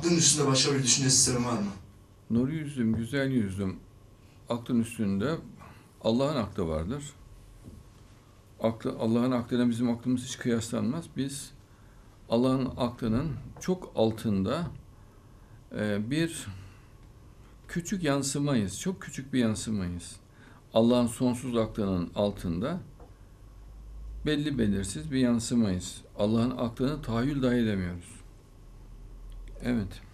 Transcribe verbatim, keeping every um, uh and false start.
aklın üstünde başka bir düşünce sistemi var mı? Nur yüzlüm, güzel yüzlüm, aklın üstünde Allah'ın aklı vardır. Aklı, Allah'ın aklına bizim aklımız hiç kıyaslanmaz. Biz Allah'ın aklının çok altında e, bir küçük yansımayız. Çok küçük bir yansımayız. Allah'ın sonsuz aklının altında belli belirsiz bir yansımayız. Allah'ın aklını tahayyül dahi edemiyoruz. Evet.